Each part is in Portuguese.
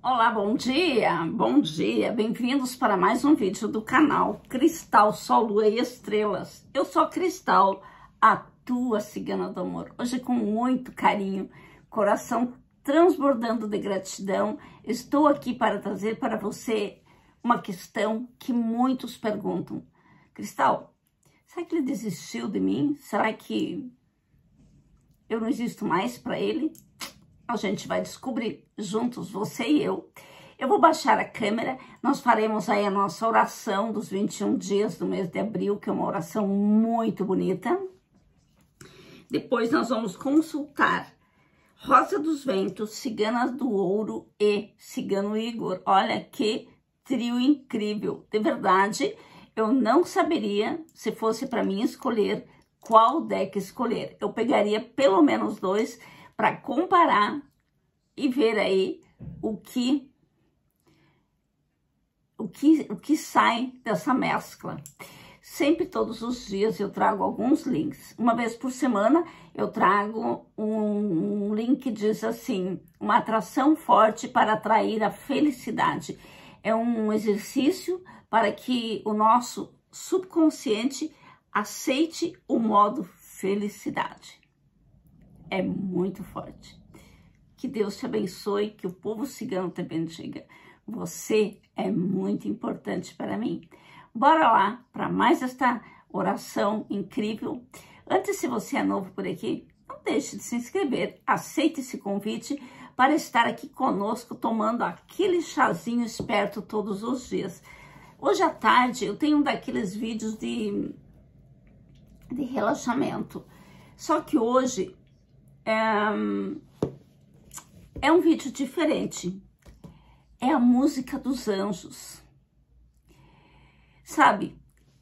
Olá, bom dia, bem-vindos para mais um vídeo do canal Cristal, Sol, Lua e Estrelas. Eu sou a Cristal, a tua cigana do amor. Hoje com muito carinho, coração transbordando de gratidão, estou aqui para trazer para você uma questão que muitos perguntam. Cristal, será que ele desistiu de mim? Será que eu não existo mais para ele? A gente vai descobrir juntos, você e eu. Eu vou baixar a câmera, nós faremos aí a nossa oração dos 21 dias do mês de abril, que é uma oração muito bonita. Depois nós vamos consultar Rosa dos Ventos, Cigana do Ouro e Cigano Igor. Olha que trio incrível. De verdade, eu não saberia, se fosse para mim escolher, qual deck escolher. Eu pegaria pelo menos dois para comparar e ver aí o que sai dessa mescla. Sempre, todos os dias, eu trago alguns links. Uma vez por semana, eu trago um link que diz assim, uma atração forte para atrair a felicidade. É um exercício para que o nosso subconsciente aceite o modo felicidade. É muito forte. Que Deus te abençoe, que o povo cigano te bendiga. Você é muito importante para mim. Bora lá para mais esta oração incrível. Antes, se você é novo por aqui, não deixe de se inscrever. Aceite esse convite para estar aqui conosco, tomando aquele chazinho esperto todos os dias. Hoje à tarde, eu tenho um daqueles vídeos de relaxamento. Só que hoje é um vídeo diferente. É a música dos anjos. Sabe,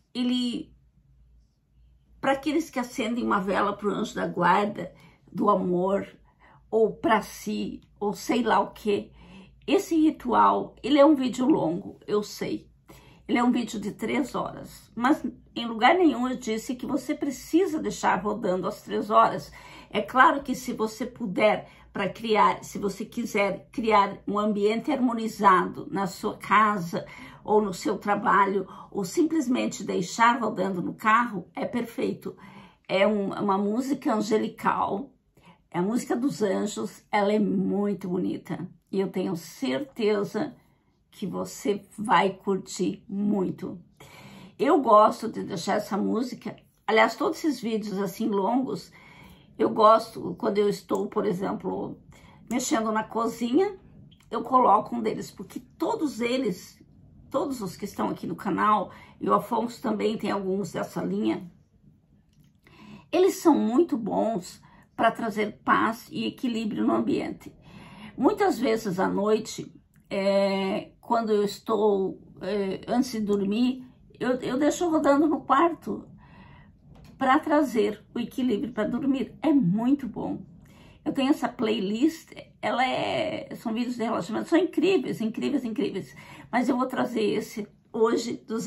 para aqueles que acendem uma vela para o anjo da guarda, do amor, ou para si, ou sei lá o que, esse ritual, ele é um vídeo longo, eu sei. Ele é um vídeo de 3 horas, mas em lugar nenhum eu disse que você precisa deixar rodando as 3 horas. É claro que se você puder, se você quiser criar um ambiente harmonizado na sua casa ou no seu trabalho, ou simplesmente deixar rodando no carro, é perfeito. É uma música angelical, é a música dos anjos, ela é muito bonita. E eu tenho certeza que você vai curtir muito. Eu gosto de deixar essa música, aliás, todos esses vídeos assim longos, eu gosto quando eu estou, por exemplo, mexendo na cozinha, eu coloco um deles, porque todos eles, todos os que estão aqui no canal, e o Afonso também tem alguns dessa linha, eles são muito bons para trazer paz e equilíbrio no ambiente. Muitas vezes à noite, quando eu estou, antes de dormir, eu deixo rodando no quarto para trazer o equilíbrio para dormir. É muito bom. Eu tenho essa playlist, são vídeos de relacionamento, são incríveis, incríveis, incríveis. Mas eu vou trazer esse hoje dos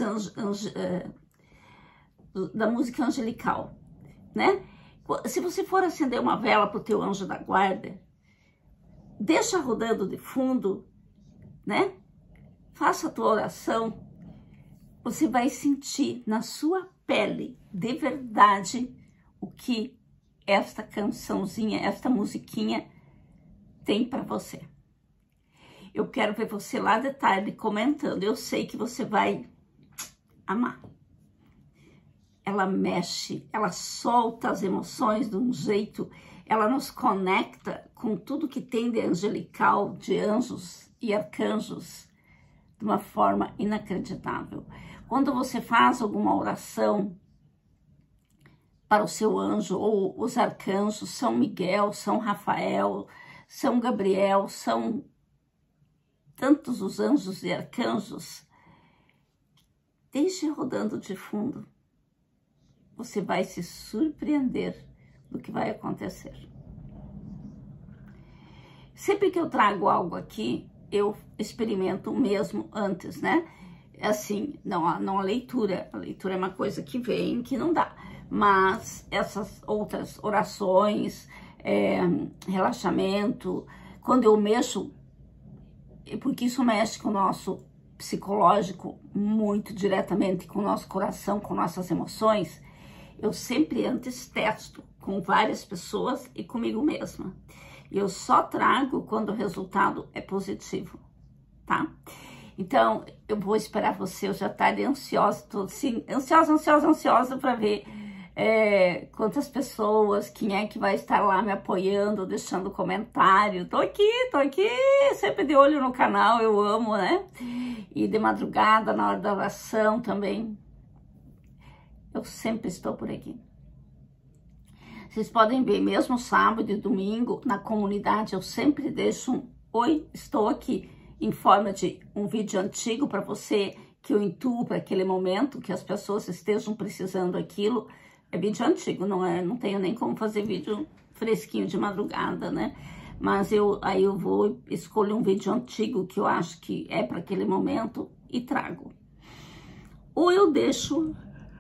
da música angelical, né? Se você for acender uma vela para o teu anjo da guarda, deixa rodando de fundo, né? Faça a tua oração, você vai sentir na sua pele, de verdade, o que esta cançãozinha, esta musiquinha tem para você. Eu quero ver você lá de tarde comentando, eu sei que você vai amar. Ela mexe, ela solta as emoções de um jeito, ela nos conecta com tudo que tem de angelical, de anjos e arcanjos, de uma forma inacreditável. Quando você faz alguma oração para o seu anjo, ou os arcanjos, São Miguel, São Rafael, São Gabriel, são tantos os anjos e arcanjos, deixe rodando de fundo. Você vai se surpreender do que vai acontecer. Sempre que eu trago algo aqui, eu experimento mesmo antes, né? Assim, não a leitura. A leitura é uma coisa que vem, que não dá. Mas essas outras orações, relaxamento, quando eu mexo porque isso mexe com o nosso psicológico muito diretamente, com o nosso coração, com nossas emoções, eu sempre antes testo com várias pessoas e comigo mesma. E eu só trago quando o resultado é positivo, tá? Então, eu vou esperar você, eu já estarei ansiosa, tô assim, ansiosa para ver quantas pessoas, quem é que vai estar lá me apoiando, deixando comentário. Tô aqui, sempre de olho no canal, eu amo, né? E de madrugada, na hora da oração também, eu sempre estou por aqui. Vocês podem ver, mesmo sábado e domingo, na comunidade, eu sempre deixo um oi, estou aqui, em forma de um vídeo antigo para você, que eu intuo para aquele momento, que as pessoas estejam precisando aquilo. É vídeo antigo, não tenho nem como fazer vídeo fresquinho de madrugada, né? Mas aí eu vou, escolho um vídeo antigo que eu acho que é para aquele momento e trago. Ou eu deixo,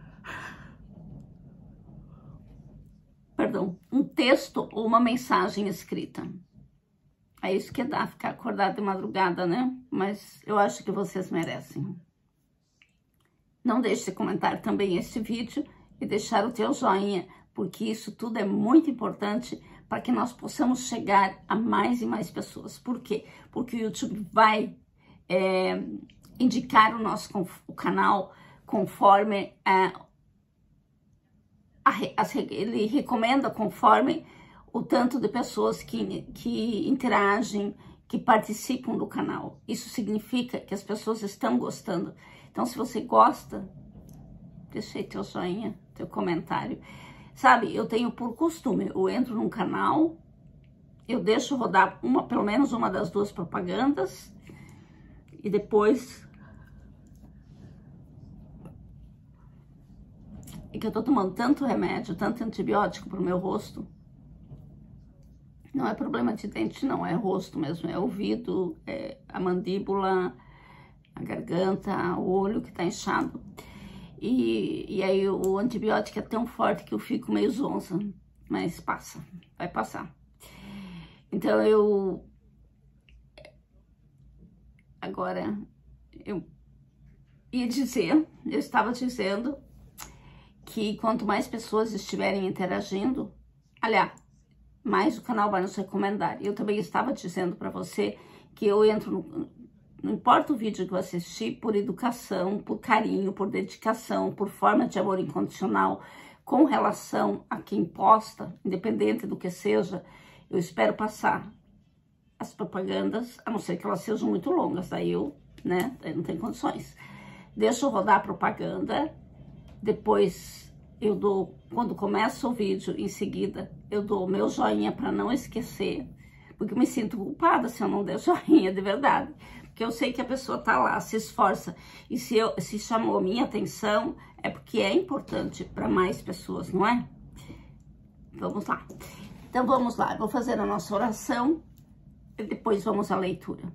um texto ou uma mensagem escrita. É isso que dá, ficar acordado de madrugada, né? Mas eu acho que vocês merecem. Não deixe de comentar também esse vídeo e deixar o teu joinha, porque isso tudo é muito importante para que nós possamos chegar a mais e mais pessoas. Por quê? Porque o YouTube vai indicar o canal conforme ele recomenda, conforme o tanto de pessoas que interagem, que participam do canal. Isso significa que as pessoas estão gostando. Então, se você gosta, deixa aí teu joinha, teu comentário. Sabe, eu tenho por costume, eu entro num canal, eu deixo rodar pelo menos uma das duas propagandas, e depois... É que eu tô tomando tanto remédio, tanto antibiótico pro meu rosto. Não é problema de dente, não, é rosto mesmo, é ouvido, é a mandíbula, a garganta, o olho que tá inchado. E aí o antibiótico é tão forte que eu fico meio zonza, mas passa, vai passar. Então agora eu estava dizendo que quanto mais pessoas estiverem interagindo, aliás, mais o canal vai nos recomendar. Eu também estava dizendo para você que eu entro não importa o vídeo que eu assisti, por educação, por carinho, por dedicação, por forma de amor incondicional, com relação a quem posta, independente do que seja, eu espero passar as propagandas, a não ser que elas sejam muito longas, aí eu não tenho condições. Deixo rodar a propaganda, depois eu dou, quando começa o vídeo, em seguida, eu dou o meu joinha para não esquecer, porque eu me sinto culpada se eu não der joinha de verdade. Porque eu sei que a pessoa tá lá, se esforça, e se chamou a minha atenção, é porque é importante para mais pessoas, não é? Vamos lá. Então vamos lá, eu vou fazer a nossa oração e depois vamos à leitura.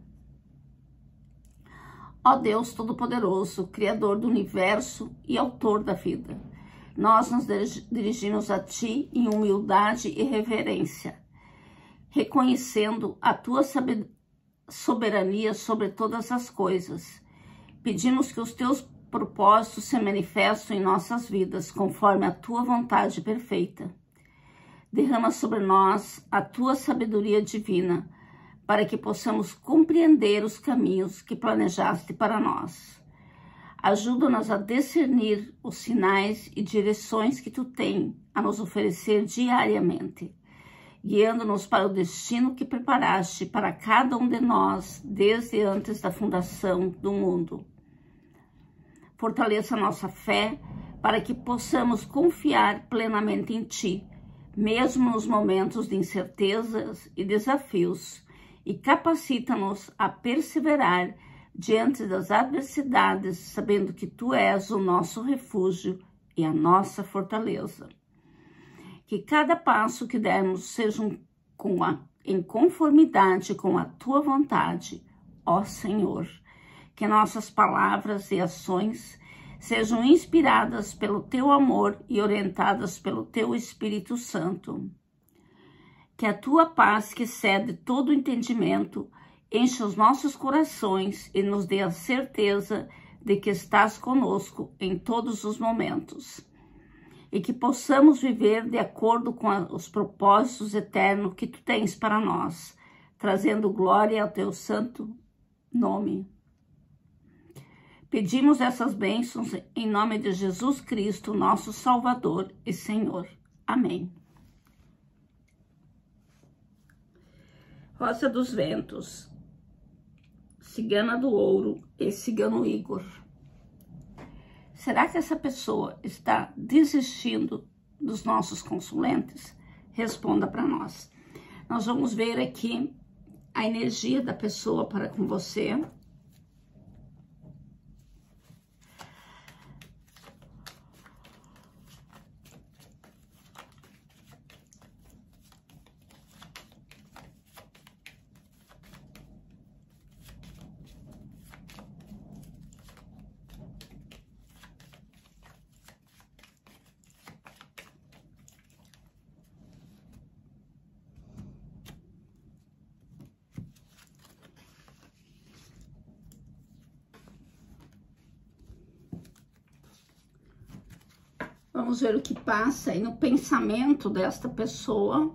Ó Deus Todo-Poderoso, Criador do Universo e Autor da vida, nós nos dirigimos a Ti em humildade e reverência, reconhecendo a Tua soberania sobre todas as coisas. Pedimos que os Teus propósitos se manifestem em nossas vidas, conforme a Tua vontade perfeita. Derrama sobre nós a Tua sabedoria divina, para que possamos compreender os caminhos que planejaste para nós. Ajuda-nos a discernir os sinais e direções que Tu tens a nos oferecer diariamente, guiando-nos para o destino que preparaste para cada um de nós desde antes da fundação do mundo. Fortaleça nossa fé para que possamos confiar plenamente em Ti, mesmo nos momentos de incertezas e desafios, e capacita-nos a perseverar diante das adversidades, sabendo que Tu és o nosso refúgio e a nossa fortaleza. Que cada passo que dermos seja em conformidade com a Tua vontade, ó Senhor. Que nossas palavras e ações sejam inspiradas pelo Teu amor e orientadas pelo Teu Espírito Santo. Que a Tua paz, que excede todo entendimento, enche os nossos corações e nos dê a certeza de que estás conosco em todos os momentos. E que possamos viver de acordo com os propósitos eternos que tu tens para nós, trazendo glória ao teu santo nome. Pedimos essas bênçãos em nome de Jesus Cristo, nosso Salvador e Senhor. Amém. Rosa dos Ventos, Cigana do Ouro e Cigano Igor. Será que essa pessoa está desistindo dos nossos consulentes? Responda para nós. Nós vamos ver aqui a energia da pessoa para com você. Vamos ver o que passa aí no pensamento desta pessoa.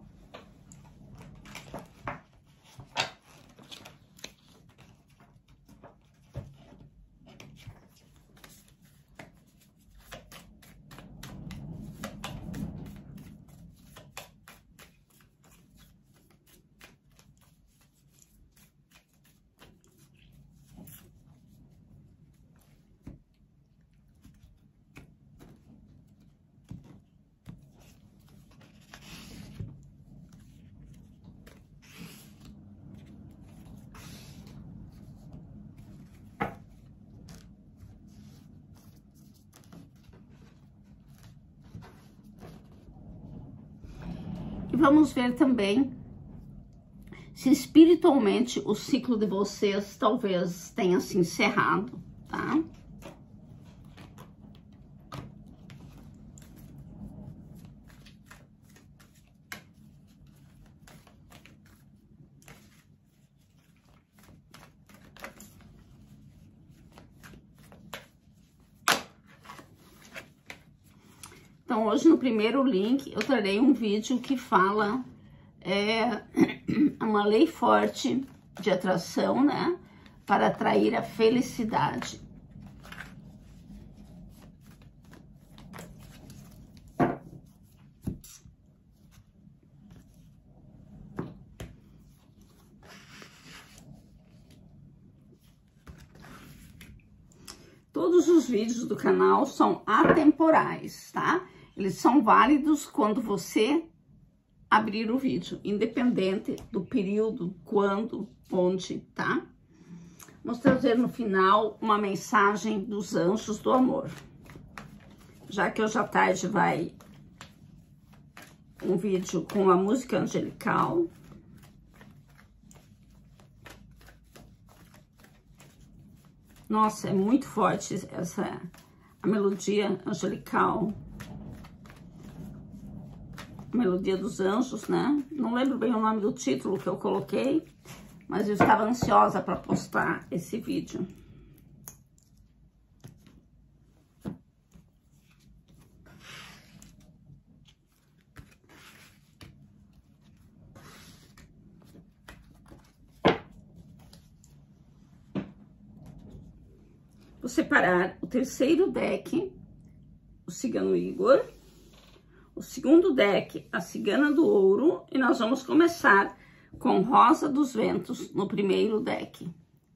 E vamos ver também se espiritualmente o ciclo de vocês talvez tenha se encerrado, tá? Então, hoje no primeiro link eu trarei um vídeo que fala uma lei forte de atração, né? Para atrair a felicidade. Todos os vídeos do canal são atemporais, tá? Eles são válidos quando você abrir o vídeo, independente do período, quando, onde, tá? Vamos trazer no final uma mensagem dos anjos do amor. Já que hoje à tarde vai um vídeo com a música angelical. Nossa, é muito forte a melodia angelical. Melodia dos Anjos, né? Não lembro bem o nome do título que eu coloquei, mas eu estava ansiosa para postar esse vídeo. Vou separar o terceiro deck, o Cigano Igor, o segundo deck, a Cigana do Ouro, e nós vamos começar com Rosa dos Ventos no primeiro deck.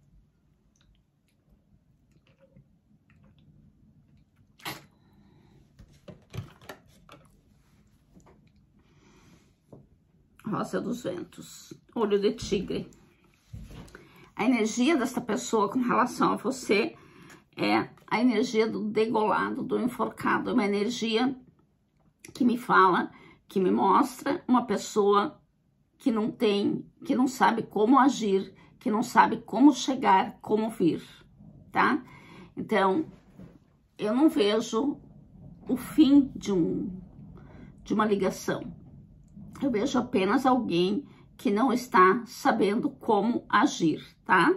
Rosa dos Ventos, Olho de Tigre. A energia dessa pessoa com relação a você é a energia do degolado, do enforcado, é uma energia que me fala, que me mostra uma pessoa que não sabe como agir, que não sabe como chegar, como vir, tá? Então, eu não vejo o fim de uma ligação. Eu vejo apenas alguém que não está sabendo como agir, tá?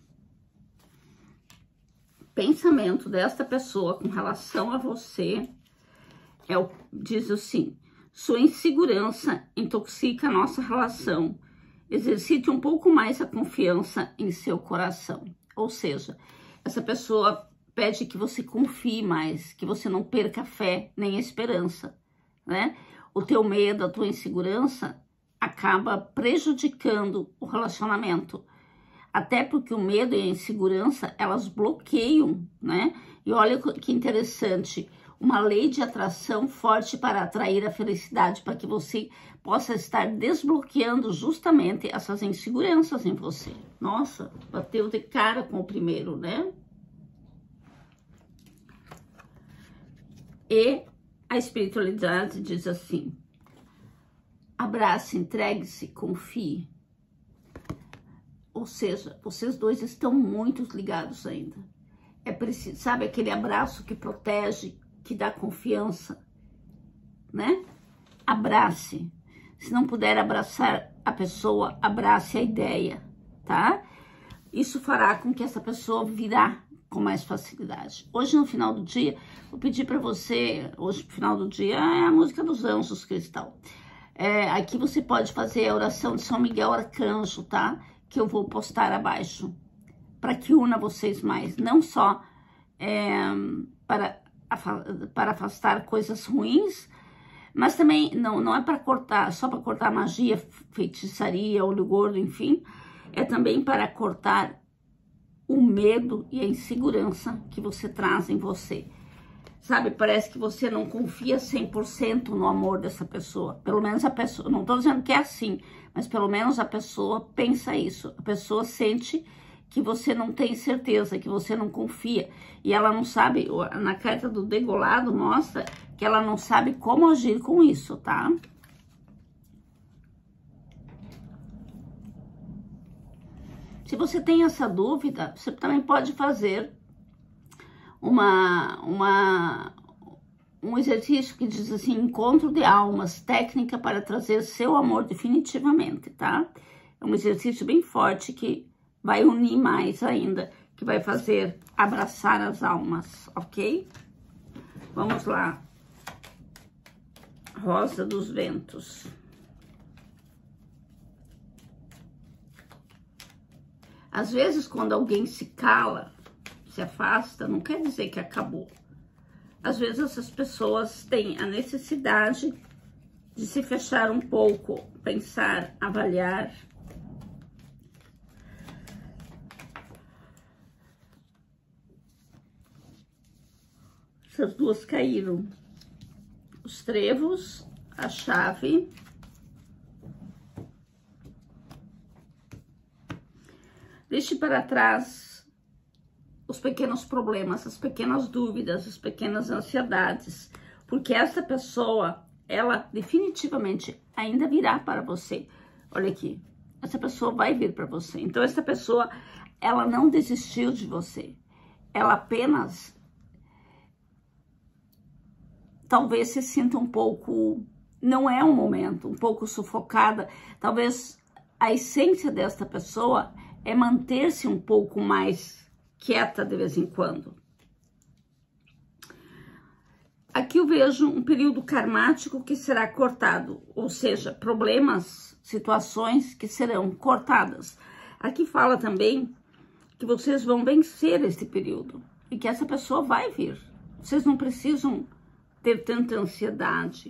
Pensamento desta pessoa com relação a você diz assim: sua insegurança intoxica a nossa relação. Exercite um pouco mais a confiança em seu coração. Ou seja, essa pessoa pede que você confie mais, que você não perca a fé nem a esperança, né? O teu medo, a tua insegurança acaba prejudicando o relacionamento. Até porque o medo e a insegurança, elas bloqueiam, né? E olha que interessante, uma lei de atração forte para atrair a felicidade, para que você possa estar desbloqueando justamente essas inseguranças em você. Nossa, bateu de cara com o primeiro, né? E a espiritualidade diz assim: abrace, entregue-se, confie. Ou seja, vocês dois estão muito ligados ainda. É preciso, sabe, aquele abraço que protege, que dá confiança, né? Abrace. Se não puder abraçar a pessoa, abrace a ideia, tá? Isso fará com que essa pessoa virá com mais facilidade. Hoje, no final do dia, vou pedir para você, hoje, no final do dia, é a música dos anjos, Cristal. Aqui você pode fazer a oração de São Miguel Arcanjo, tá? Que eu vou postar abaixo, para que una vocês mais, não só para afastar coisas ruins, mas também não é para cortar, só para cortar magia, feitiçaria, olho gordo, enfim, é também para cortar o medo e a insegurança que você traz em você. Sabe, parece que você não confia 100% no amor dessa pessoa. Pelo menos a pessoa, não tô dizendo que é assim, mas pelo menos a pessoa pensa isso. A pessoa sente que você não tem certeza, que você não confia. E ela não sabe, na carta do degolado mostra que ela não sabe como agir com isso, tá? Se você tem essa dúvida, você também pode fazer um exercício que diz assim: encontro de almas, técnica para trazer seu amor definitivamente, tá? É um exercício bem forte que vai unir mais ainda, que vai fazer abraçar as almas, ok? Vamos lá. Rosa dos Ventos. Às vezes, quando alguém se cala, se afasta, não quer dizer que acabou. Às vezes essas pessoas têm a necessidade de se fechar um pouco, pensar, avaliar. Essas duas caíram. Os trevos, a chave. Deixe para trás os pequenos problemas, as pequenas dúvidas, as pequenas ansiedades, porque essa pessoa, ela definitivamente ainda virá para você. Olha aqui, essa pessoa vai vir para você. Então, essa pessoa, ela não desistiu de você. Ela apenas, talvez se sinta um pouco, não é um momento, um pouco sufocada. Talvez a essência desta pessoa é manter-se um pouco mais quieta de vez em quando. Aqui eu vejo um período karmático que será cortado, ou seja, problemas, situações que serão cortadas. Aqui fala também que vocês vão vencer esse período e que essa pessoa vai vir. Vocês não precisam ter tanta ansiedade.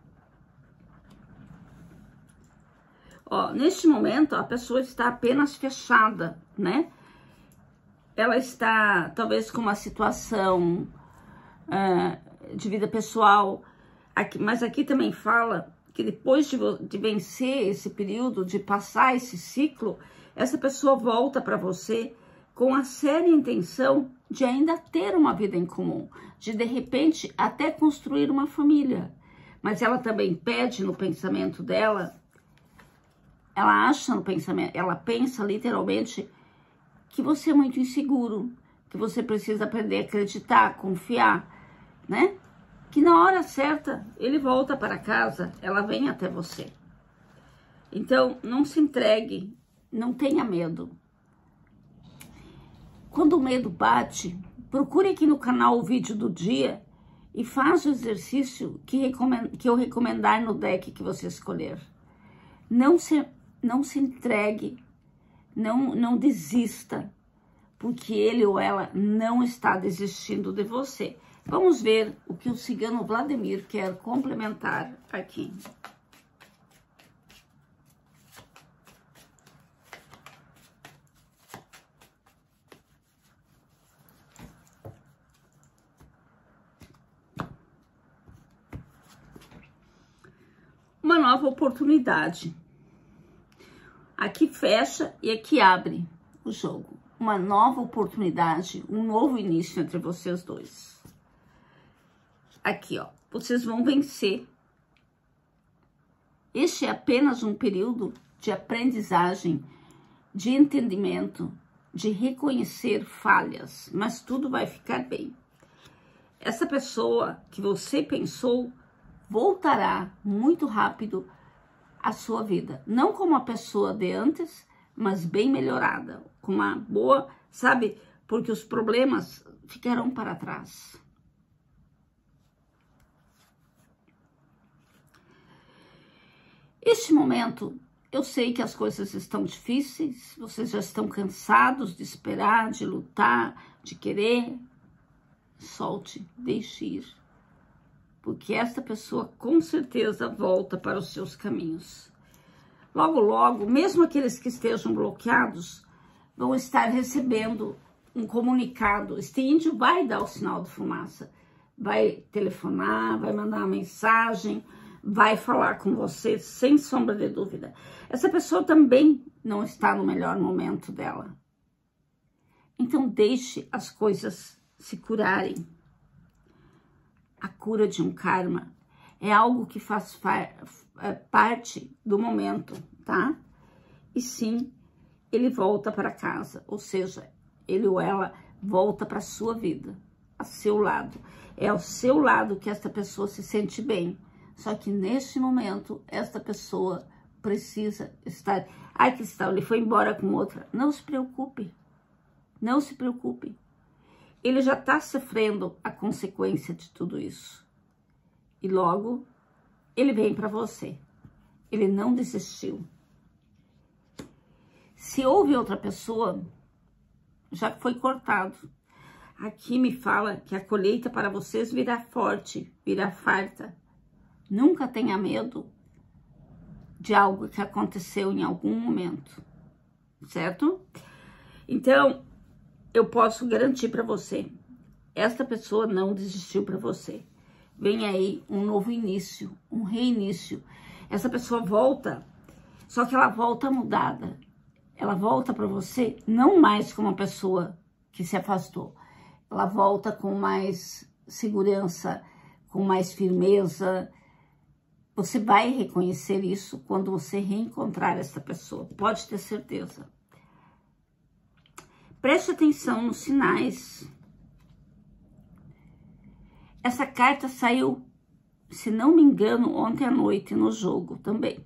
Ó, neste momento, a pessoa está apenas fechada, né? Ela está, talvez, com uma situação de vida pessoal. Mas aqui também fala que depois de vencer esse período, de passar esse ciclo, essa pessoa volta para você com a séria intenção de ainda ter uma vida em comum, de repente, até construir uma família. Mas ela também pede no pensamento dela, ela acha no pensamento, ela pensa literalmente que você é muito inseguro, que você precisa aprender a acreditar, confiar, né? Que na hora certa ele volta para casa, ela vem até você. Então, não se entregue, não tenha medo. Quando o medo bate, procure aqui no canal o vídeo do dia e faz o exercício que eu recomendar no deck que você escolher. Não se entregue, não desista, porque ele ou ela não está desistindo de você. Vamos ver o que o cigano Vladimir quer complementar aqui. Uma nova oportunidade. Aqui fecha e aqui abre o jogo. Uma nova oportunidade, um novo início entre vocês dois. Aqui, ó, vocês vão vencer. Este é apenas um período de aprendizagem, de entendimento, de reconhecer falhas, mas tudo vai ficar bem. Essa pessoa que você pensou voltará muito rápido à sua vida. Não como a pessoa de antes, mas bem melhorada. Com uma boa, sabe? Porque os problemas ficarão para trás. Este momento, eu sei que as coisas estão difíceis, vocês já estão cansados de esperar, de lutar, de querer. Solte, deixe ir. Porque esta pessoa com certeza volta para os seus caminhos. Logo, logo, mesmo aqueles que estejam bloqueados, vão estar recebendo um comunicado. Este índio vai dar o sinal de fumaça, vai telefonar, vai mandar uma mensagem, vai falar com você sem sombra de dúvida. Essa pessoa também não está no melhor momento dela. Então deixe as coisas se curarem. A cura de um karma é algo que faz parte do momento, tá? E sim, ele volta para casa, ou seja, ele ou ela volta para a sua vida, a seu lado. É ao seu lado que esta pessoa se sente bem. Só que neste momento, esta pessoa precisa estar... Ai, Cristal, ele foi embora com outra. Não se preocupe, não se preocupe. Ele já está sofrendo a consequência de tudo isso. E logo, ele vem para você. Ele não desistiu. Se houve outra pessoa, já foi cortado. Aqui me fala que a colheita para vocês virá forte, virá farta. Nunca tenha medo de algo que aconteceu em algum momento, certo? Então, eu posso garantir para você, esta pessoa não desistiu para você. Vem aí um novo início, um reinício. Essa pessoa volta, só que ela volta mudada. Ela volta para você não mais como uma pessoa que se afastou. Ela volta com mais segurança, com mais firmeza. Você vai reconhecer isso quando você reencontrar essa pessoa. Pode ter certeza. Preste atenção nos sinais. Essa carta saiu, se não me engano, ontem à noite no jogo também.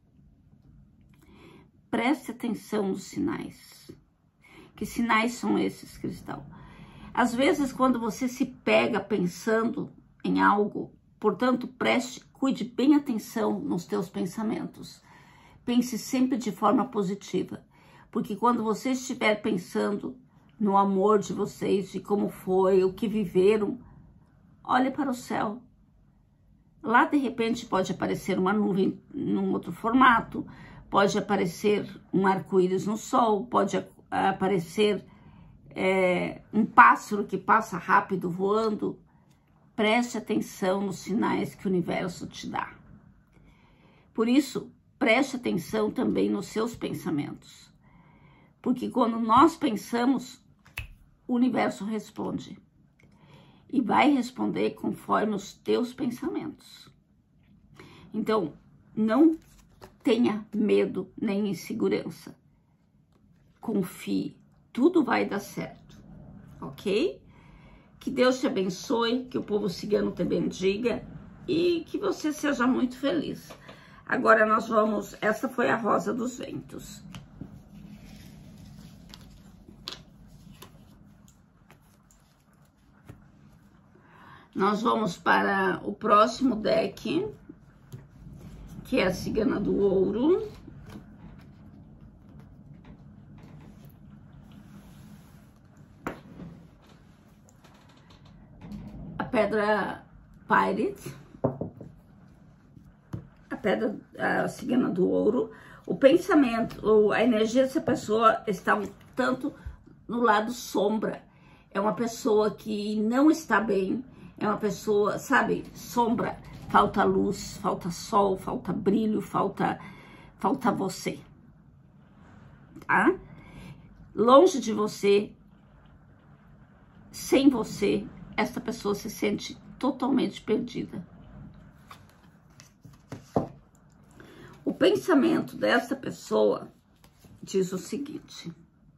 Preste atenção nos sinais. Que sinais são esses, Cristal? Às vezes, quando você se pega pensando em algo, portanto, cuide bem atenção nos teus pensamentos. Pense sempre de forma positiva. Porque quando você estiver pensando no amor de vocês, de como foi, o que viveram, olhe para o céu. Lá, de repente, pode aparecer uma nuvem num outro formato, pode aparecer um arco-íris no sol, pode aparecer um pássaro que passa rápido voando. Preste atenção nos sinais que o universo te dá. Por isso, preste atenção também nos seus pensamentos. Porque quando nós pensamos, o universo responde. E vai responder conforme os teus pensamentos. Então, não tenha medo nem insegurança. Confie, tudo vai dar certo, ok? Que Deus te abençoe, que o povo cigano te bendiga e que você seja muito feliz. Agora nós vamos... Essa foi a Rosa dos Ventos. Nós vamos para o próximo deck, que é a Cigana do Ouro. A Pedra Pirate. A Pedra, a Cigana do Ouro. O pensamento, a energia dessa pessoa está um tanto no lado sombra. É uma pessoa que não está bem. É uma pessoa, sabe, sombra, falta luz, falta sol, falta brilho, falta você, tá? Longe de você, sem você, essa pessoa se sente totalmente perdida. O pensamento dessa pessoa diz o seguinte: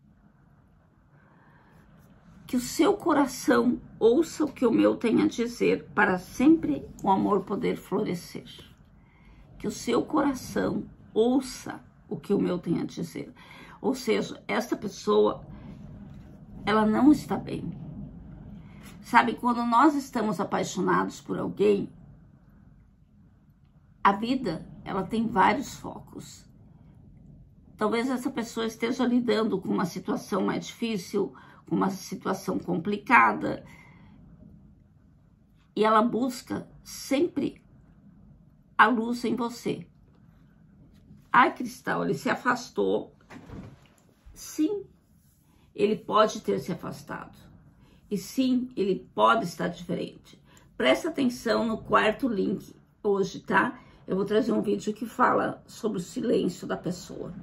que o seu coração ouça o que o meu tem a dizer, para sempre o amor poder florescer. Que o seu coração ouça o que o meu tem a dizer. Ou seja, essa pessoa, ela não está bem. Sabe, quando nós estamos apaixonados por alguém, a vida, ela tem vários focos. Talvez essa pessoa esteja lidando com uma situação mais difícil, uma situação complicada, e ela busca sempre a luz em você. Ai, Cristal, ele se afastou. Sim, ele pode ter se afastado. E sim, ele pode estar diferente. Presta atenção no quarto link hoje, tá? Eu vou trazer um vídeo que fala sobre o silêncio da pessoa.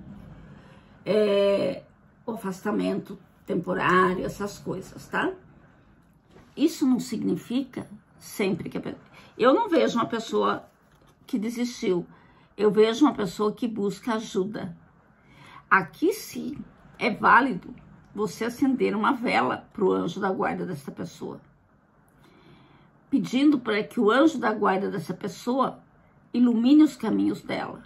O afastamento temporário, essas coisas, tá? Isso não significa sempre que eu não vejo uma pessoa que desistiu, eu vejo uma pessoa que busca ajuda. Aqui sim é válido você acender uma vela para o anjo da guarda dessa pessoa, pedindo para que o anjo da guarda dessa pessoa ilumine os caminhos dela.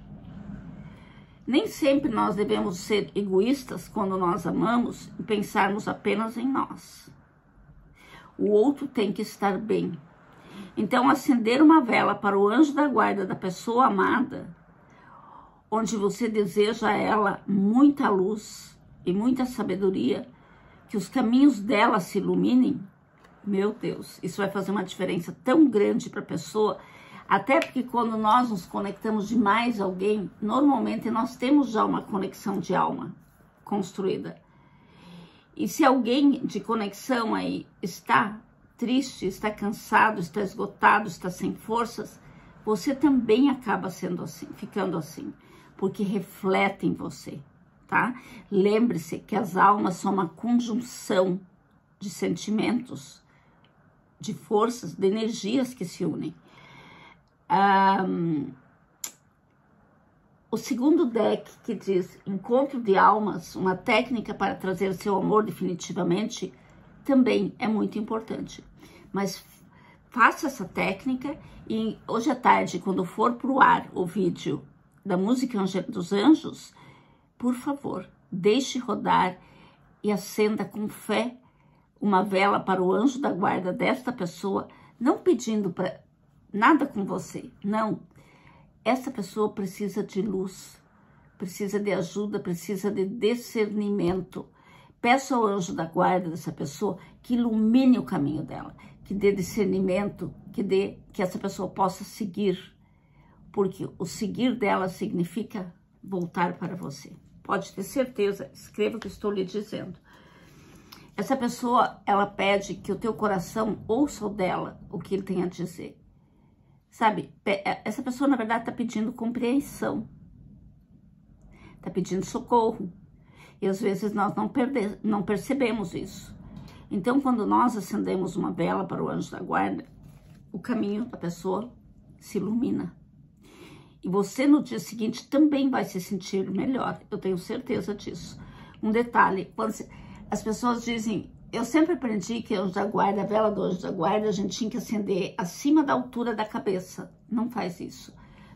Nem sempre nós devemos ser egoístas quando nós amamos e pensarmos apenas em nós. O outro tem que estar bem. Então, acender uma vela para o anjo da guarda da pessoa amada, onde você deseja a ela muita luz e muita sabedoria, que os caminhos dela se iluminem, meu Deus, isso vai fazer uma diferença tão grande para a pessoa. Até porque quando nós nos conectamos demais a alguém, normalmente nós temos já uma conexão de alma construída. E se alguém de conexão aí está triste, está cansado, está esgotado, está sem forças, você também acaba sendo assim, ficando assim, porque reflete em você, tá? Lembre-se que as almas são uma conjunção de sentimentos, de forças, de energias que se unem. O segundo deck, que diz Encontro de Almas, uma técnica para trazer seu amor definitivamente, também é muito importante. Mas faça essa técnica e hoje à tarde, quando for pro ar o vídeo da música dos anjos, por favor, deixe rodar e acenda com fé uma vela para o anjo da guarda desta pessoa, não pedindo para nada com você, não. Essa pessoa precisa de luz, precisa de ajuda, precisa de discernimento. Peça ao anjo da guarda dessa pessoa que ilumine o caminho dela, que dê discernimento, que essa pessoa possa seguir, porque o seguir dela significa voltar para você. Pode ter certeza, escreva o que estou lhe dizendo. Essa pessoa, ela pede que o teu coração ouça o dela, o que ele tem a dizer. Sabe, essa pessoa, na verdade, está pedindo compreensão. Está pedindo socorro. E às vezes nós não percebemos isso. Então, quando nós acendemos uma vela para o anjo da guarda, o caminho da pessoa se ilumina. E você, no dia seguinte, também vai se sentir melhor. Eu tenho certeza disso. Um detalhe, as pessoas dizem... Eu sempre aprendi que anjo da guarda, a vela do anjo da guarda, a gente tinha que acender acima da altura da cabeça. Não faz isso.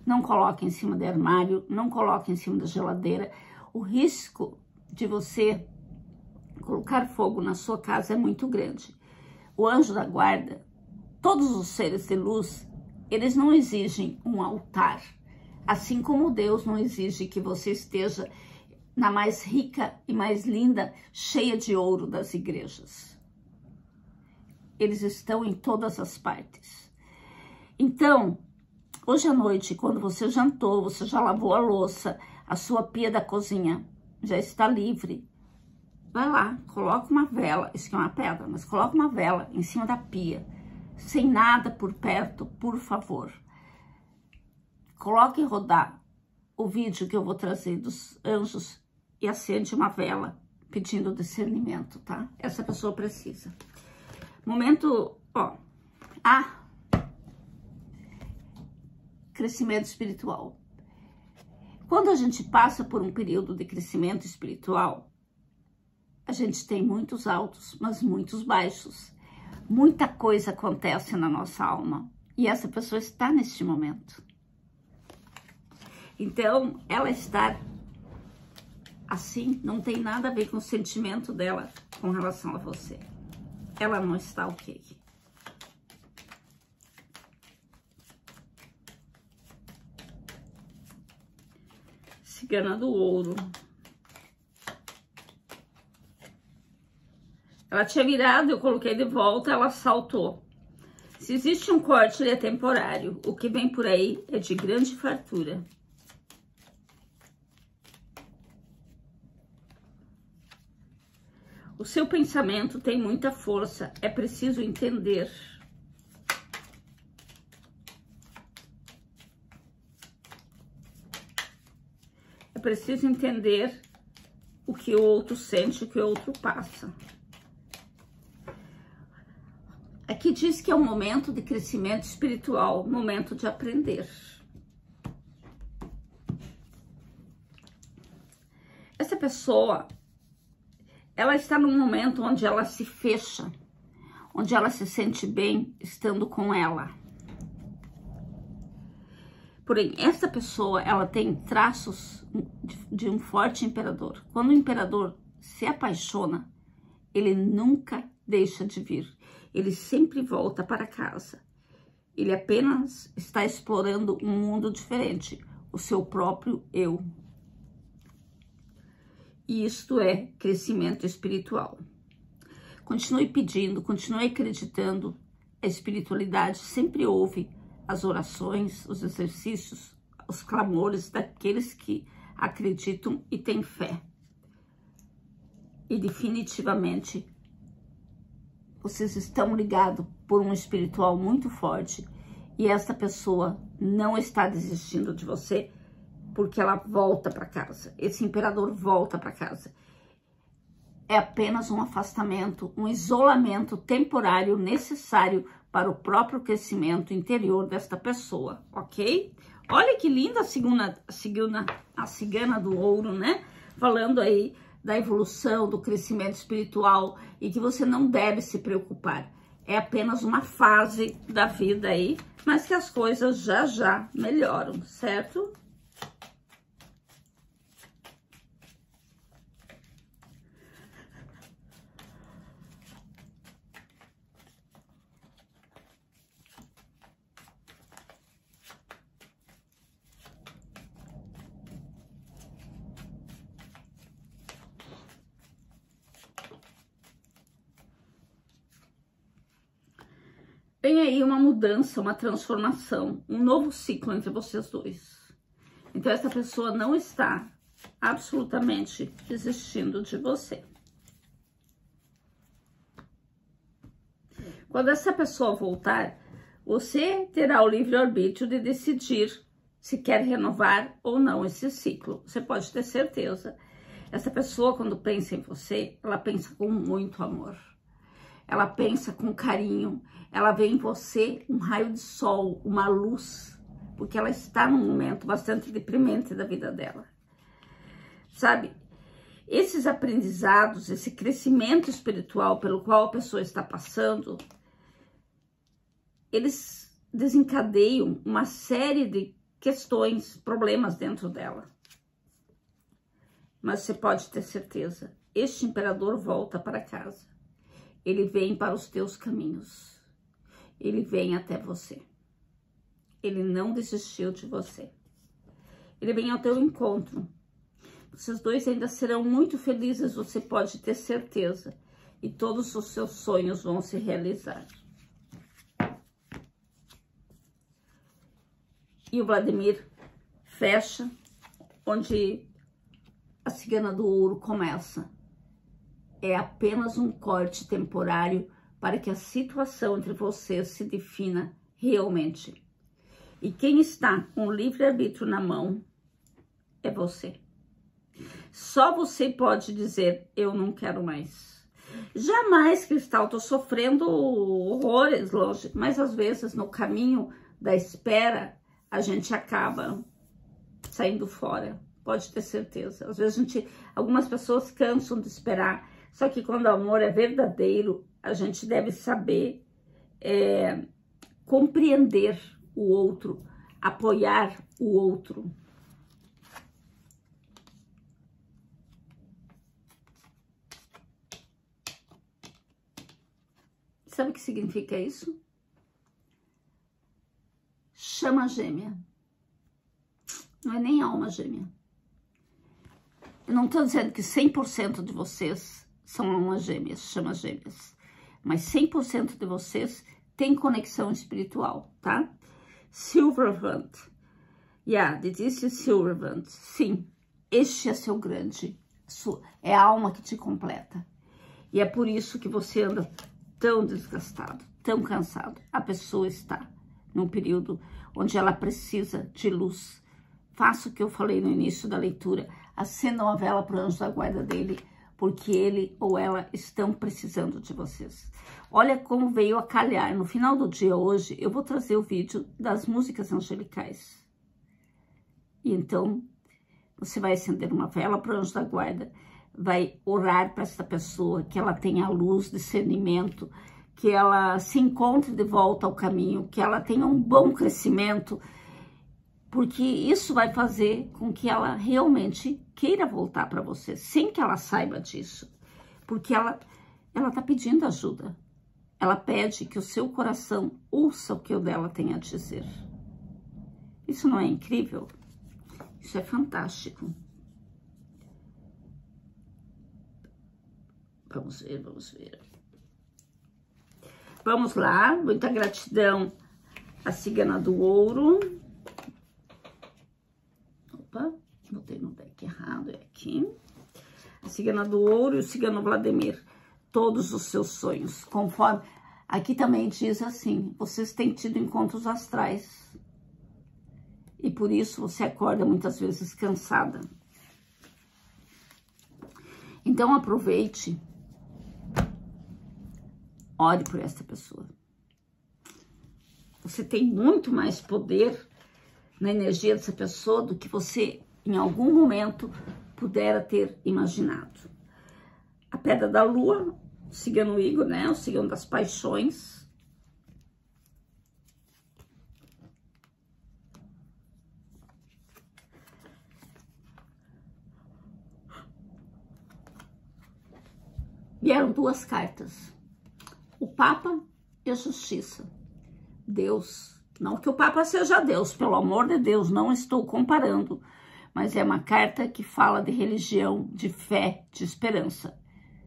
Não coloque em cima do armário, não coloque em cima da geladeira. O risco de você colocar fogo na sua casa é muito grande. O anjo da guarda, todos os seres de luz, eles não exigem um altar. Assim como Deus não exige que você esteja na mais rica e mais linda, cheia de ouro das igrejas. Eles estão em todas as partes. Então, hoje à noite, quando você jantou, você já lavou a louça, a sua pia da cozinha já está livre. Vai lá, coloca uma vela, isso aqui é uma pedra, mas coloca uma vela em cima da pia, sem nada por perto, por favor. Coloque rodar o vídeo que eu vou trazer dos anjos e acende uma vela pedindo discernimento, tá? Essa pessoa precisa. Momento, ó. Crescimento espiritual. Quando a gente passa por um período de crescimento espiritual, a gente tem muitos altos, mas muitos baixos. Muita coisa acontece na nossa alma. E essa pessoa está neste momento. Então, ela estar assim não tem nada a ver com o sentimento dela com relação a você. Ela não está ok. Cigana do ouro. Ela tinha virado, eu coloquei de volta, ela saltou. Se existe um corte, ele é temporário. O que vem por aí é de grande fartura. O seu pensamento tem muita força, é preciso entender. É preciso entender o que o outro sente, o que o outro passa. Aqui diz que é um momento de crescimento espiritual, momento de aprender. Essa pessoa, ela está num momento onde ela se fecha, onde ela se sente bem estando com ela. Porém, essa pessoa, ela tem traços de um forte imperador. Quando o imperador se apaixona, ele nunca deixa de vir. Ele sempre volta para casa. Ele apenas está explorando um mundo diferente, o seu próprio eu. E isto é crescimento espiritual. Continue pedindo, continue acreditando. A espiritualidade sempre ouve as orações, os exercícios, os clamores daqueles que acreditam e têm fé. E definitivamente vocês estão ligados por um espiritual muito forte e essa pessoa não está desistindo de você porque ela volta para casa. Esse imperador volta para casa. É apenas um afastamento, um isolamento temporário necessário para o próprio crescimento interior desta pessoa, ok? Olha que linda a cigana do ouro, né? Falando aí da evolução, do crescimento espiritual e que você não deve se preocupar. É apenas uma fase da vida aí, mas que as coisas já melhoram, certo? Tem aí uma mudança, uma transformação, um novo ciclo entre vocês dois. Então, essa pessoa não está absolutamente desistindo de você. Quando essa pessoa voltar, você terá o livre-arbítrio de decidir se quer renovar ou não esse ciclo. Você pode ter certeza. Essa pessoa, quando pensa em você, ela pensa com muito amor. Ela pensa com carinho, ela vê em você um raio de sol, uma luz, porque ela está num momento bastante deprimente da vida dela. Sabe, esses aprendizados, esse crescimento espiritual pelo qual a pessoa está passando, eles desencadeiam uma série de questões, problemas dentro dela. Mas você pode ter certeza, este imperador volta para casa. Ele vem para os teus caminhos. Ele vem até você. Ele não desistiu de você. Ele vem ao teu encontro. Vocês dois ainda serão muito felizes, você pode ter certeza. E todos os seus sonhos vão se realizar. E o Vladimir fecha onde a Cigana do Ouro começa. É apenas um corte temporário para que a situação entre vocês se defina realmente. E quem está com o livre-arbítrio na mão é você. Só você pode dizer, eu não quero mais. Jamais, Cristal, tô sofrendo horrores longe, mas às vezes no caminho da espera, a gente acaba saindo fora, pode ter certeza. Às vezes algumas pessoas cansam de esperar, só que quando o amor é verdadeiro, a gente deve saber compreender o outro, apoiar o outro. Sabe o que significa isso? Chama gêmea. Não é nem alma gêmea. Eu não estou dizendo que 100% de vocês são almas gêmeas, chamas gêmeas. Mas 100% de vocês têm conexão espiritual, tá? Silvervant. Yeah, this is Silvervant. Sim, este é seu grande. É a alma que te completa. E é por isso que você anda tão desgastado, tão cansado. A pessoa está num período onde ela precisa de luz. Faça o que eu falei no início da leitura. Acenda uma vela para o anjo da guarda dele, porque ele ou ela estão precisando de vocês. Olha como veio a calhar. No final do dia hoje, eu vou trazer o vídeo das músicas angelicais. E então, você vai acender uma vela para o anjo da guarda, vai orar para essa pessoa, que ela tenha luz, discernimento, que ela se encontre de volta ao caminho, que ela tenha um bom crescimento, porque isso vai fazer com que ela realmente queira voltar para você, sem que ela saiba disso, porque ela está pedindo ajuda. Ela pede que o seu coração ouça o que o dela tem a dizer. Isso não é incrível? Isso é fantástico. Vamos ver, vamos ver. Vamos lá, muita gratidão à Cigana do Ouro. Opa, botei no deck errado, é aqui. A Cigana do Ouro e o Cigano Vladimir. Todos os seus sonhos, conforme... Aqui também diz assim, vocês têm tido encontros astrais. E por isso você acorda muitas vezes cansada. Então aproveite. Ore por esta pessoa. Você tem muito mais poder na energia dessa pessoa do que você, em algum momento, pudera ter imaginado. A Pedra da Lua, o Cigano Igor, né? O Cigano das Paixões. Vieram duas cartas. O Papa e a Justiça. Deus. Não que o Papa seja Deus, pelo amor de Deus, não estou comparando. Mas é uma carta que fala de religião, de fé, de esperança.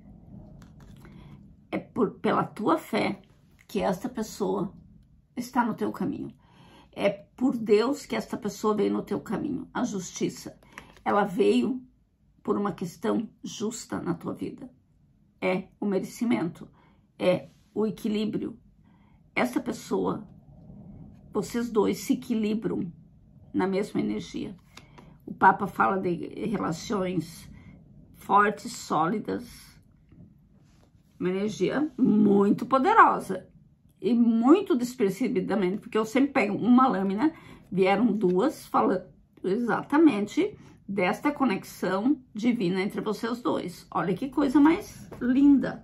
É pela tua fé que esta pessoa está no teu caminho. É por Deus que esta pessoa veio no teu caminho. A justiça, ela veio por uma questão justa na tua vida. É o merecimento, é o equilíbrio. Essa pessoa, vocês dois se equilibram na mesma energia. O Papa fala de relações fortes, sólidas, uma energia muito poderosa e muito despercebidamente, porque eu sempre pego uma lâmina, vieram duas falando exatamente desta conexão divina entre vocês dois. Olha que coisa mais linda.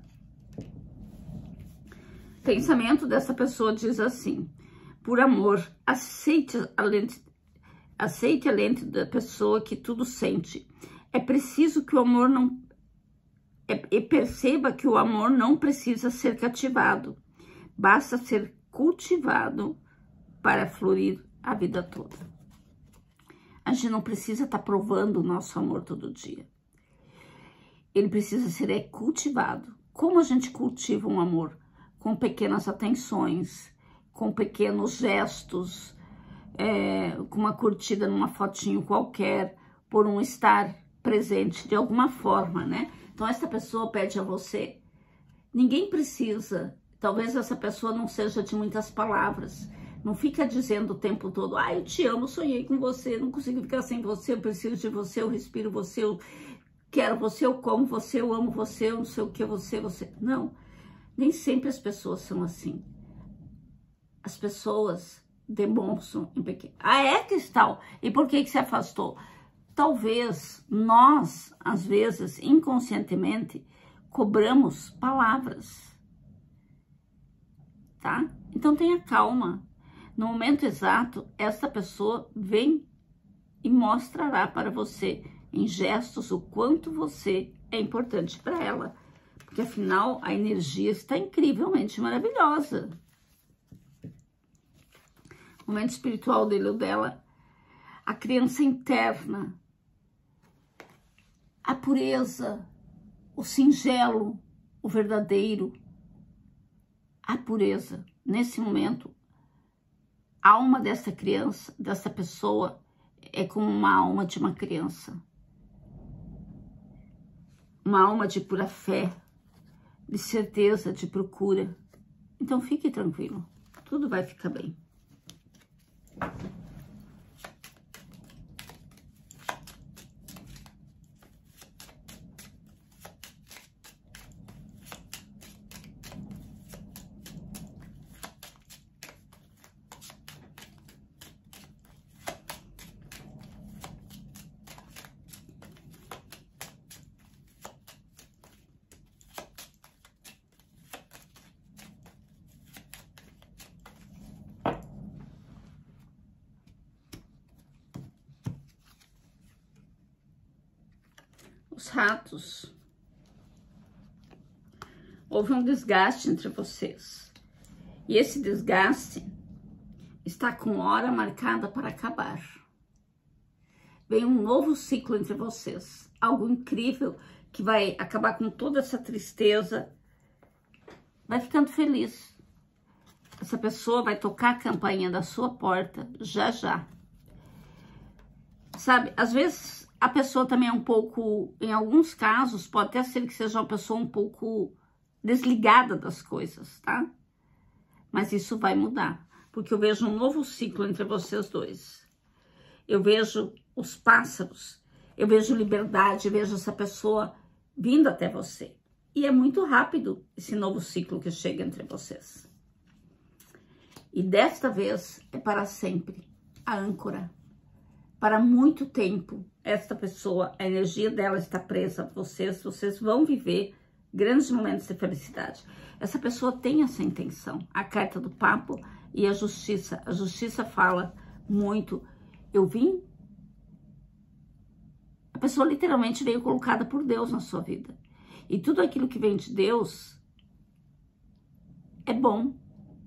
O pensamento dessa pessoa diz assim: por amor, aceite Aceite a lente da pessoa que tudo sente. É preciso que o amor não... E perceba que o amor não precisa ser cativado. Basta ser cultivado para florir a vida toda. A gente não precisa estar provando o nosso amor todo dia. Ele precisa ser cultivado. Como a gente cultiva um amor? Com pequenas atenções, com pequenos gestos, com uma curtida numa fotinho qualquer, por um estar presente de alguma forma, né? Então, essa pessoa pede a você. Ninguém precisa. Talvez essa pessoa não seja de muitas palavras. Não fica dizendo o tempo todo, eu te amo, sonhei com você, não consigo ficar sem você, eu preciso de você, eu respiro você, eu quero você, eu como você, eu amo você, eu não sei o que, você. Não, nem sempre as pessoas são assim. As pessoas demonstram em pequeno. Cristal, e por que se afastou? Talvez nós, às vezes, inconscientemente, cobramos palavras, tá? Então tenha calma. No momento exato, essa pessoa vem e mostrará para você, em gestos, o quanto você é importante para ela. Porque, afinal, a energia está incrivelmente maravilhosa. O momento espiritual dele ou dela, a criança interna, a pureza, o singelo, o verdadeiro, a pureza. Nesse momento, a alma dessa criança, dessa pessoa, é como uma alma de uma criança. Uma alma de pura fé, de certeza, de procura. Então fique tranquilo, tudo vai ficar bem. Os ratos. Houve um desgaste entre vocês. E esse desgaste está com hora marcada para acabar. Vem um novo ciclo entre vocês. Algo incrível que vai acabar com toda essa tristeza. Vai ficando feliz. Essa pessoa vai tocar a campainha da sua porta já já. Sabe, às vezes a pessoa também é um pouco, em alguns casos, pode até ser que seja uma pessoa um pouco desligada das coisas, tá? Mas isso vai mudar, porque eu vejo um novo ciclo entre vocês dois. Eu vejo os pássaros, eu vejo liberdade, eu vejo essa pessoa vindo até você. E é muito rápido esse novo ciclo que chega entre vocês. E desta vez é para sempre a âncora. Para muito tempo, esta pessoa, a energia dela está presa a vocês, vocês vão viver grandes momentos de felicidade. Essa pessoa tem essa intenção. A carta do papo e a justiça. A justiça fala muito, eu vim... A pessoa literalmente veio colocada por Deus na sua vida. E tudo aquilo que vem de Deus é bom.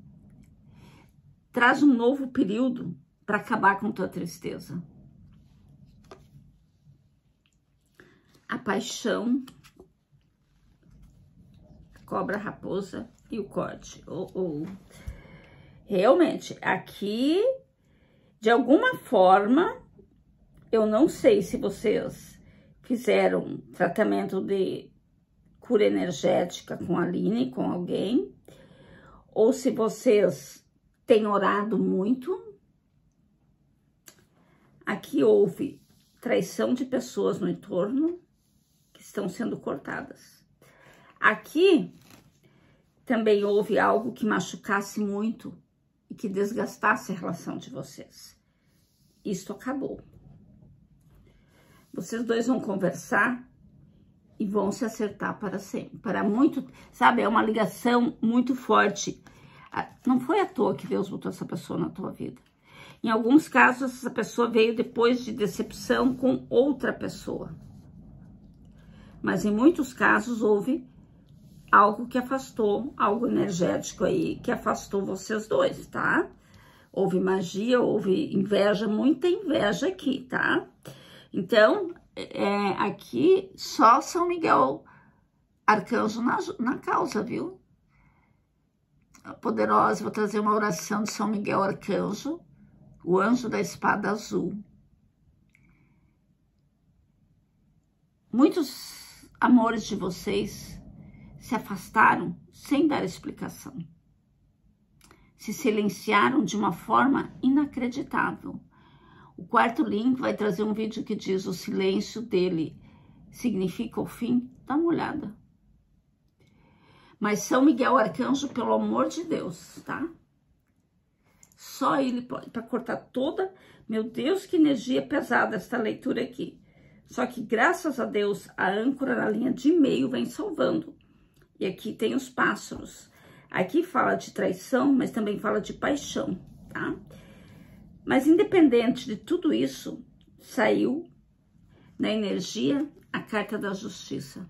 Traz um novo período para acabar com tua tristeza. A paixão, a cobra, a raposa e o corte. Realmente, aqui, de alguma forma, eu não sei se vocês fizeram tratamento de cura energética com a Aline, com alguém, ou se vocês têm orado muito. Aqui houve traição de pessoas no entorno, que estão sendo cortadas. Aqui também houve algo que machucasse muito e que desgastasse a relação de vocês. Isto acabou. Vocês dois vão conversar e vão se acertar para sempre. Para muito, sabe, é uma ligação muito forte. Não foi à toa que Deus botou essa pessoa na tua vida. Em alguns casos, essa pessoa veio depois de decepção com outra pessoa. Mas em muitos casos houve algo que afastou, algo energético aí, que afastou vocês dois, tá? Houve magia, houve inveja, muita inveja aqui, tá? Então, aqui só São Miguel Arcanjo na causa, viu? Poderosa, vou trazer uma oração de São Miguel Arcanjo, o anjo da espada azul. Muitos amores de vocês se afastaram sem dar explicação. Se silenciaram de uma forma inacreditável. O quarto link vai trazer um vídeo que diz: o silêncio dele significa o fim. Dá uma olhada. Mas São Miguel Arcanjo, pelo amor de Deus, tá? Só ele pode, para cortar toda... Meu Deus, que energia pesada essa leitura aqui. Só que, graças a Deus, a âncora na linha de meio vem salvando. E aqui tem os pássaros. Aqui fala de traição, mas também fala de paixão, tá? Mas independente de tudo isso, saiu na energia a carta da justiça.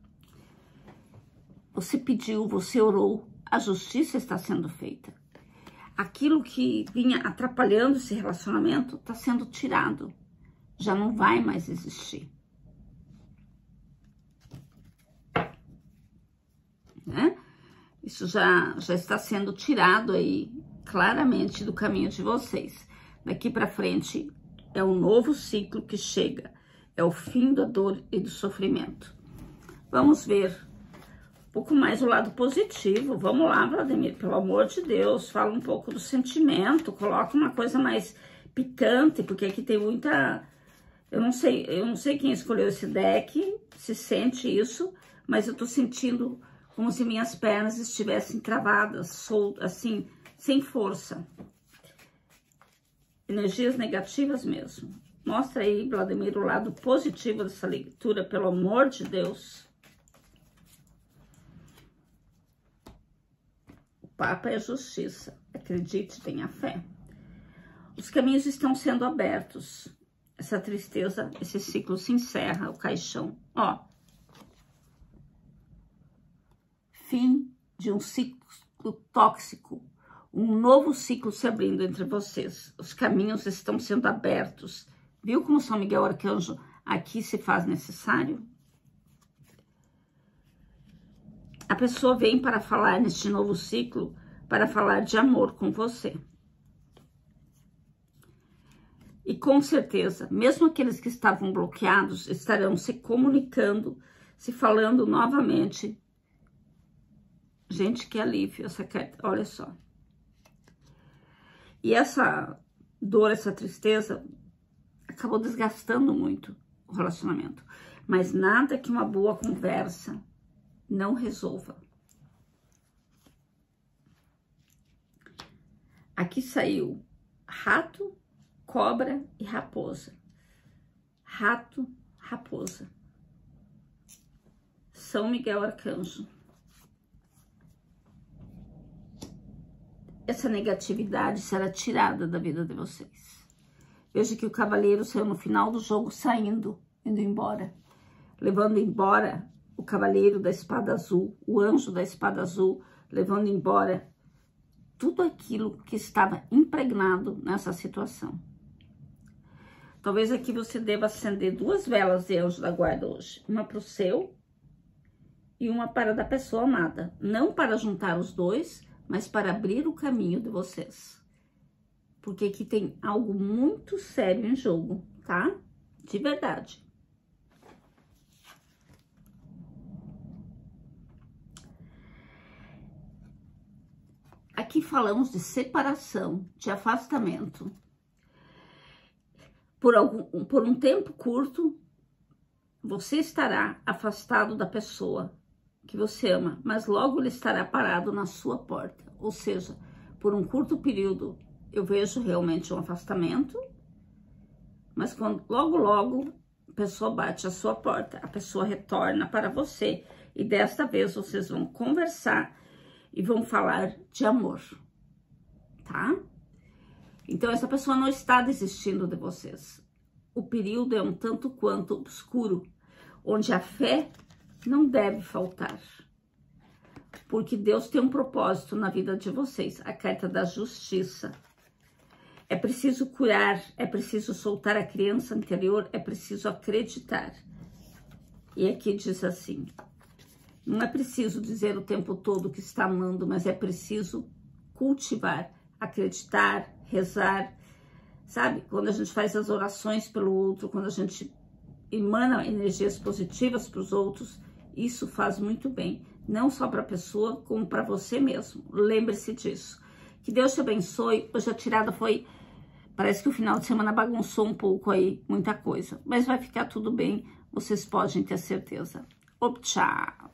Você pediu, você orou, a justiça está sendo feita. Aquilo que vinha atrapalhando esse relacionamento está sendo tirado. Já não vai mais existir. Né? Isso já está sendo tirado aí claramente do caminho de vocês. Daqui para frente é um novo ciclo que chega. É o fim da dor e do sofrimento. Vamos ver um pouco mais o lado positivo. Vamos lá, Vladimir, pelo amor de Deus. Fala um pouco do sentimento. Coloca uma coisa mais picante, porque aqui tem muita... Eu não sei quem escolheu esse deck, se sente isso, mas eu tô sentindo como se minhas pernas estivessem travadas, soltas, assim, sem força. Energias negativas mesmo. Mostra aí, Vladimir, o lado positivo dessa leitura, pelo amor de Deus. O Papa é justiça. Acredite, tenha fé. Os caminhos estão sendo abertos. Essa tristeza, esse ciclo se encerra, o caixão. Ó. Fim de um ciclo tóxico. Um novo ciclo se abrindo entre vocês. Os caminhos estão sendo abertos. Viu como São Miguel Arcanjo aqui se faz necessário? A pessoa vem para falar neste novo ciclo, para falar de amor com você. E com certeza, mesmo aqueles que estavam bloqueados, estarão se comunicando, se falando novamente. Gente, que alívio essa carta, olha só. E essa dor, essa tristeza, acabou desgastando muito o relacionamento. Mas nada que uma boa conversa não resolva. Aqui saiu rato, cobra e raposa. Rato, raposa. São Miguel Arcanjo. Essa negatividade será tirada da vida de vocês. Veja que o cavaleiro saiu no final do jogo saindo, indo embora. Levando embora o cavaleiro da espada azul, o anjo da espada azul, levando embora tudo aquilo que estava impregnado nessa situação. Talvez aqui você deva acender 2 velas de anjo da guarda hoje. Uma para o seu e uma para a da pessoa amada. Não para juntar os dois, mas para abrir o caminho de vocês. Porque aqui tem algo muito sério em jogo, tá? De verdade. Aqui falamos de separação, de afastamento. Por um tempo curto, você estará afastado da pessoa que você ama, mas logo ele estará parado na sua porta. Ou seja, por um curto período, eu vejo realmente um afastamento, mas quando logo a pessoa bate a sua porta, a pessoa retorna para você e desta vez vocês vão conversar e vão falar de amor, tá? Então, essa pessoa não está desistindo de vocês. O período é um tanto quanto obscuro, onde a fé não deve faltar. Porque Deus tem um propósito na vida de vocês. A carta da justiça. É preciso curar, é preciso soltar a criança interior, é preciso acreditar. E aqui diz assim, não é preciso dizer o tempo todo que está amando, mas é preciso cultivar, acreditar, rezar, sabe? Quando a gente faz as orações pelo outro, quando a gente emana energias positivas para os outros, isso faz muito bem, não só para a pessoa, como para você mesmo. Lembre-se disso. Que Deus te abençoe. Hoje a tirada foi... Parece que o final de semana bagunçou um pouco aí, muita coisa. Mas vai ficar tudo bem, vocês podem ter certeza. Tchau!